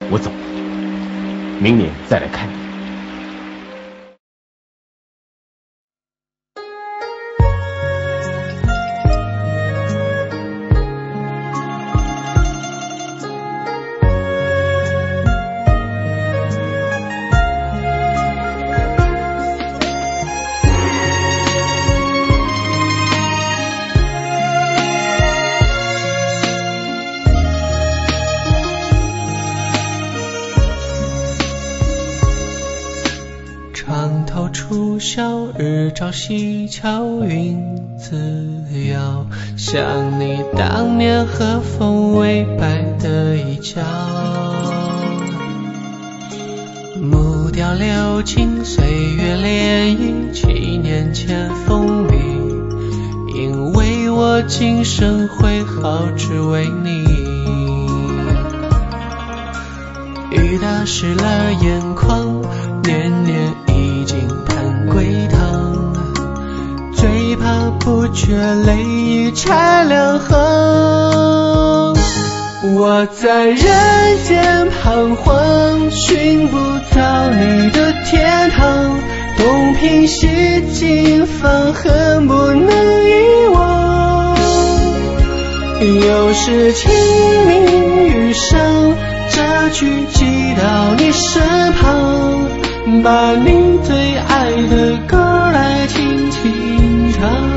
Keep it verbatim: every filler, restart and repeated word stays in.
我走了，明年再来看你。 晓日照西桥云自遥，想你当年和风微摆的一角，木雕流金岁月涟漪，七年前风靡，因为我今生会好只为你，雨打湿了眼眶，年年已经归堂，最怕不觉泪已拆两行。我在人间彷徨，寻不到你的天堂，东拼西凑，放恨不能遗忘。有时清明雨上，这句寄到你身旁，把你最爱的歌来轻轻唱。